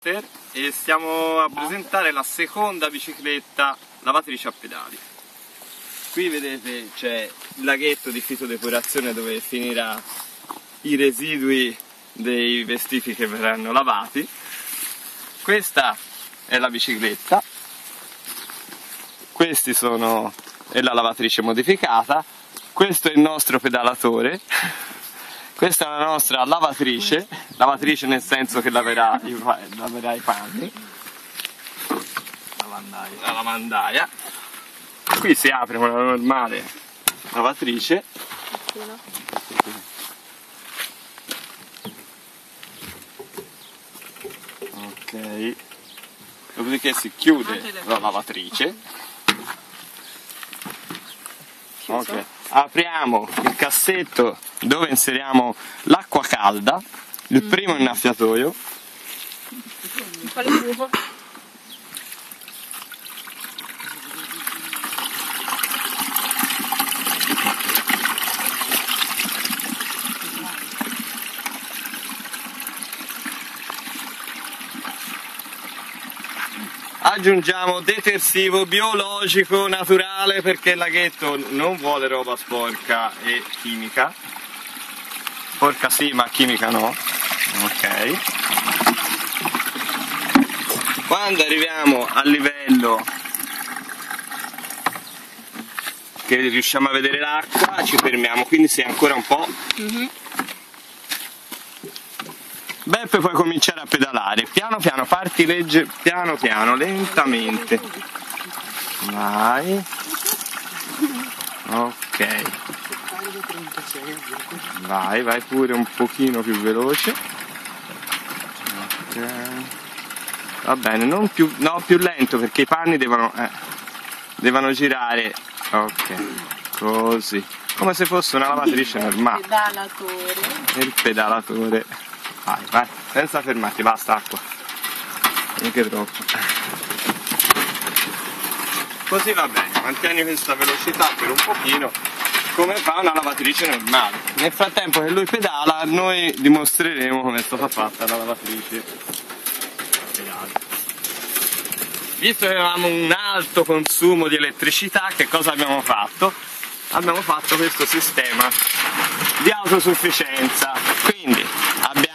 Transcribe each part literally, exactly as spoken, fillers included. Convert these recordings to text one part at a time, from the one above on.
Walter e stiamo a presentare la seconda bicicletta lavatrice a pedali. Qui vedete c'è il laghetto di fitodepurazione dove finirà i residui dei vestiti che verranno lavati. Questa è la bicicletta, questi sono è la lavatrice modificata, questo è il nostro pedalatore, questa è la nostra lavatrice, lavatrice nel senso che laverà i, laverà i panni, lavandaia. La lavandaia. Qui si apre una normale lavatrice. Ok, dopodiché si chiude la lavatrice. Ok, apriamo il cassetto dove inseriamo l'acqua calda, il primo innaffiatoio. Aggiungiamo detersivo biologico naturale perché il laghetto non vuole roba sporca e chimica. Sporca sì, ma chimica no. Ok. Quando arriviamo al livello che riusciamo a vedere l'acqua ci fermiamo, quindi se ancora un po'. Mm-hmm. Beppe puoi cominciare a pedalare, piano piano, parti legge, piano piano, lentamente. Vai. Ok. Vai, vai pure un pochino più veloce. Ok. Va bene, non più, no, più lento perché i panni devono, eh, devono girare. Ok, così. Come se fosse una lavatrice normale. Il pedalatore. Il pedalatore. Vai, vai, senza fermarti, basta acqua. Neanche troppo. Così va bene, mantieni questa velocità per un pochino, come fa una lavatrice normale. Nel frattempo che lui pedala, noi dimostreremo come è stata fatta la lavatrice pedale. Visto che avevamo un alto consumo di elettricità, che cosa abbiamo fatto? Abbiamo fatto questo sistema di autosufficienza. Quindi abbiamo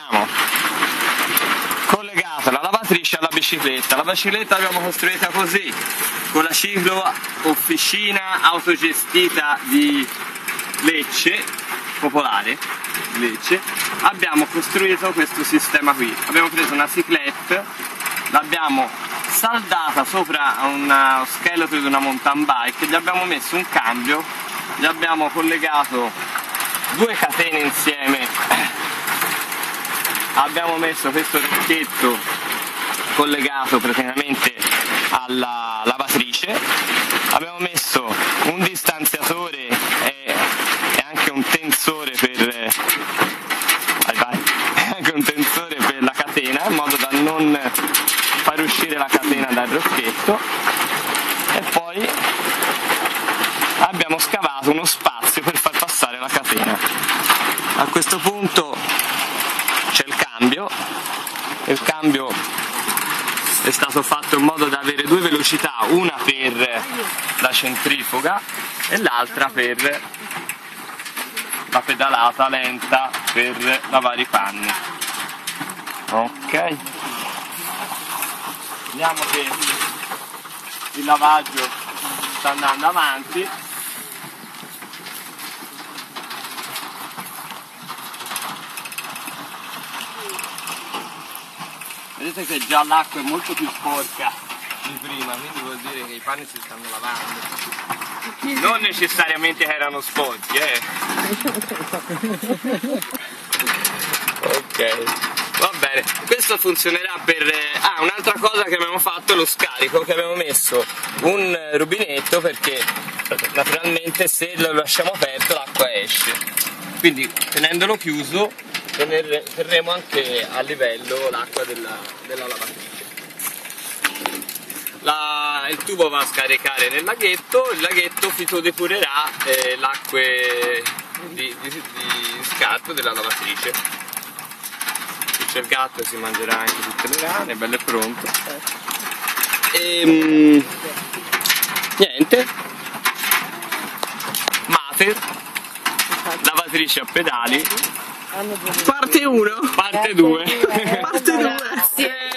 collegato la lavatrice alla bicicletta. La bicicletta l'abbiamo costruita così, con la ciclo officina autogestita di Lecce, popolare Lecce. Abbiamo costruito questo sistema qui. Abbiamo preso una cyclette, l'abbiamo saldata sopra uno scheletro di una mountain bike, gli abbiamo messo un cambio, gli abbiamo collegato due catene insieme, abbiamo messo questo orecchietto collegato praticamente alla lavatrice, abbiamo messo un distanziatore e, e anche un tensore per vai, vai, anche un tensore per la catena in modo da non far uscire la catena dal rocchetto, e poi abbiamo scavato uno spazio per far passare la catena. A questo punto c'è il cambio, il cambio è stato fatto in modo da avere due velocità, una per la centrifuga e l'altra per la pedalata lenta per lavare i panni. Ok, vediamo che il lavaggio sta andando avanti. Vedete che già l'acqua è molto più sporca di prima, quindi vuol dire che i panni si stanno lavando. Non necessariamente che erano sporchi, eh. Ok, va bene. Questo funzionerà per... Ah, un'altra cosa che abbiamo fatto è lo scarico, che abbiamo messo un rubinetto perché naturalmente se lo lasciamo aperto l'acqua esce. Quindi tenendolo chiuso terremo anche a livello l'acqua della, della lavatrice. La, il tubo va a scaricare nel laghetto, il laghetto fitodepurerà eh, l'acque di, di, di scarto della lavatrice. c'è il gatto, si mangerà anche tutte le rane, bello e pronto. E niente, Mater, lavatrice a pedali, parte uno, parte due. parte due.